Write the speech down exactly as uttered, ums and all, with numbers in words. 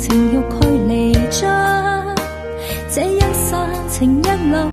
情欲距离将，这一刹情一缕。